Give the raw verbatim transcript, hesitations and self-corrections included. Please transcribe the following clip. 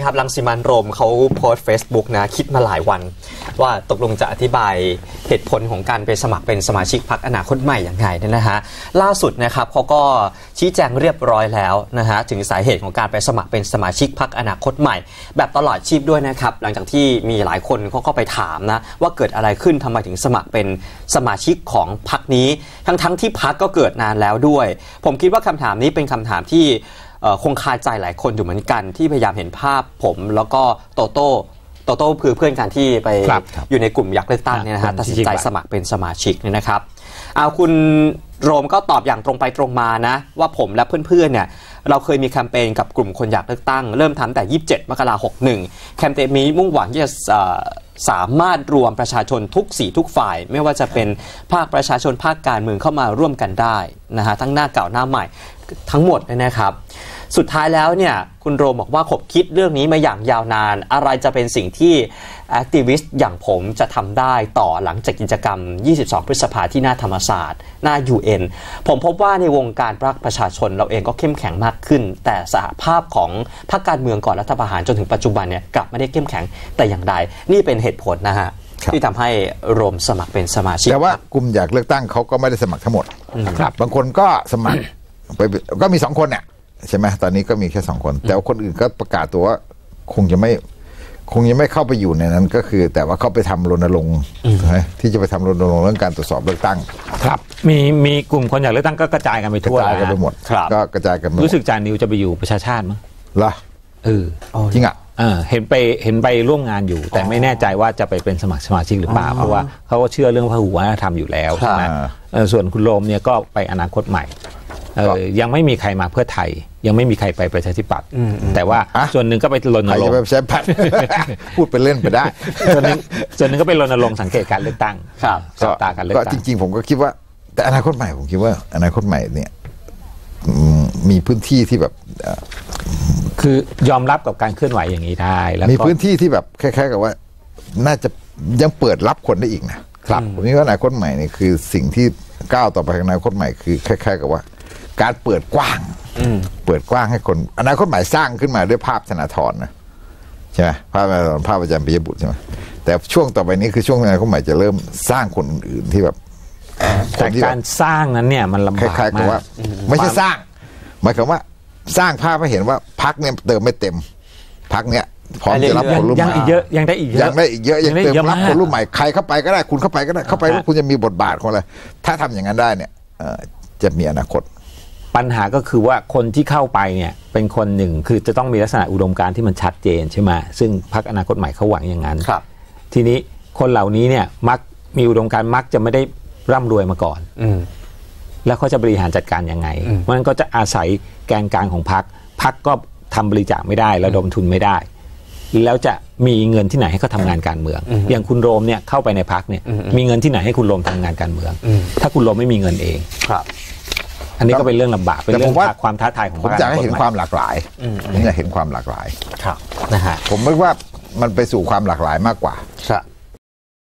ครับรังสิมันต์โรมเขาโพสต์ Facebook นะคิดมาหลายวันว่าตกลงจะอธิบายเหตุผลของการไปสมัครเป็นสมาชิกพรรคอนาคตใหม่อย่างไรเนี่ยนะฮะล่าสุดนะครับเขาก็ชี้แจงเรียบร้อยแล้วนะฮะถึงสาเหตุของการไปสมัครเป็นสมาชิกพรรคอนาคตใหม่แบบตลอดชีพด้วยนะครับหลังจากที่มีหลายคนเขาก็ไปถามนะว่าเกิดอะไรขึ้นทำไมถึงสมัครเป็นสมาชิกของพรรคนี้ทั้งๆ ท, ที่พรรคก็เกิดนานแล้วด้วยผมคิดว่าคำถามนี้เป็นคำถามที่คงคาใจหลายคนอยู่เหมือนกันที่พยายามเห็นภาพผมแล้วก็โตโต้โตโต้คือเพื่อนกันที่ไปอยู่ในกลุ่มอยากเลือกตั้งเนี่ยนะฮะตัดสินใจสมัครเป็นสมาชิกเนี่ยนะครับเอาคุณโรมก็ตอบอย่างตรงไปตรงมานะว่าผมและเพื่อนๆเนี่ยเราเคยมีแคมเปญกับกลุ่มคนอยากเลือกตั้งเริ่มทำแต่ยี่สิบเจ็ดมกราคมหกสิบเอ็ดแคมเปญนี้มุ่งหวังที่จะสามารถรวมประชาชนทุกสีทุกฝ่ายไม่ว่าจะเป็นภาคประชาชนภาคการเมืองเข้ามาร่วมกันได้นะฮะทั้งหน้าเก่าหน้าใหม่ทั้งหมดนะครับสุดท้ายแล้วเนี่ยคุณโรมบอกว่าขบคิดเรื่องนี้มาอย่างยาวนานอะไรจะเป็นสิ่งที่แอคทิวิสต์อย่างผมจะทำได้ต่อหลังจากกิจกรรมยี่สิบสองพฤษภาที่หน้าธรรมศาสตร์หน้า ยู เอ็น ผมพบว่าในวงการภาคประชาชนเราเองก็เข้มแข็งมากขึ้นแต่สหภาพของพรรคการเมืองก่อนรัฐประหารจนถึงปัจจุบันเนี่ยกลับไม่ได้เข้มแข็งแต่อย่างใดนี่เป็นเหตุผลนะฮะที่ทำให้โรมสมัครเป็นสมาชิกแต่ว่ากลุ่มอยากเลือกตั้งเขาก็ไม่ได้สมัครทั้งหมดครับบางคนก็สมัครไปก็มีสองคนเนี่ยใช่ไหมตอนนี้ก็มีแค่สองคนแต่ว่าคนอื่นก็ประกาศตัวว่าคงจะไม่คงยังไม่เข้าไปอยู่ในนั้นก็คือแต่ว่าเขาไปทำรณรงค์ที่จะไปทำรณรงค์เรื่องการตรวจสอบเลือกตั้งครับมีมีกลุ่มคนอยากเลือกตั้งก็กระจายกันไปทั่วกระจายกันไปหมดก็กระจายกันรู้สึกจานิวจะไปอยู่ประชาชาติมั้งเหรอเออจริงอ่ะเออเห็นไปเห็นไปร่วมงานอยู่แต่ไม่แน่ใจว่าจะไปเป็นสมัครสมาชิกหรือเปล่าเพราะว่าเขาก็เชื่อเรื่องพหุวัฒนธรรมอยู่แล้วใช่ไหมส่วนคุณโรมเนี่ยก็ไปอนาคตใหม่เออยังไม่มีใครมาเพื่อไทยยังไม่มีใครไปประชาธิปัตย์แต่ว่าส่วนหนึ่งก็ไปรณรงค์ใช้พัดพูดไปเล่นไปได้ส่วนหนึ่งส่วนหนึ่งก็ไปรณรงค์สังเกตการเลือกตั้งครับจับตาการเลือกตั้งก็จริงๆผมก็คิดว่าแต่อนาคตใหม่ผมคิดว่าอนาคตใหม่เนี่ยมีพื้นที่ที่แบบคือยอมรับกับการเคลื่อนไหวอย่างนี้ได้แล้วมีพื้นที่ที่แบบคล้ายๆกับว่าน่าจะยังเปิดรับคนได้อีกนะครับผมคิดว่าอนาคตใหม่เนี่ยคือสิ่งที่ก้าวต่อไปของอนาคตใหม่คือคล้ายๆกับว่าการเปิดกว้างเปิดกว้างให้คนอนาคตใหม่สร้างขึ้นมาด้วยภาพธนาธรนะใช่ไหมภาพธนาธรภาพอาจารย์ปิยบุตรใช่ไหมแต่ช่วงต่อไปนี้คือช่วงอนาคตใหม่จะเริ่มสร้างคนอื่นๆที่แบบแต่การสร้างนั้นเนี่ยมันลำบากมากไม่ใช่สร้างหมายความว่าสร้างภาพให้เห็นว่าพรรคเนี่ยเติมไม่เต็มพรรคเนี่ยพร้อมจะรับคนรุ่นใหม่ยังอีกเยอะยังได้อีกเยอะยังได้อีกเยอะยังเติมรับคนรุ่นใหม่ใครเข้าไปก็ได้คุณเข้าไปก็ได้เข้าไปแล้วคุณจะมีบทบาทของอะไรถ้าทำอย่างนั้นได้เนี่ยจะมีอนาคตปัญหาก็คือว่าคนที่เข้าไปเนี่ยเป็นคนหนึ่งคือจะต้องมีลักษณะอุดมการณ์ที่มันชัดเจนใช่ไหมซึ่งพรรคอนาคตใหม่เขาหวังอย่างนั้นทีนี้คนเหล่านี้เนี่ยมักมีอุดมการณ์มักจะไม่ได้ร่ำรวยมาก่อนแล้วเขาจะบริหารจัดการยังไงมันก็จะอาศัยแกนกลางของพรรคพรรคก็ทำบริจาคไม่ได้ระดมทุนไม่ได้แล้วจะมีเงินที่ไหนให้เขาทำงานการเมืองอย่างคุณโรมเนี่ยเข้าไปในพรรคเนี่ยมีเงินที่ไหนให้คุณโรมทำงานการเมืองถ้าคุณโรมไม่มีเงินเองอันนี้ก็เป็นเรื่องลำบากเป็นเรื่องความท้าทายของผมอยากให้เห็นความหลากหลายผมอยากเห็นความหลากหลายครับนะฮะผมคิดว่ามันไปสู่ความหลากหลายมากกว่าครับ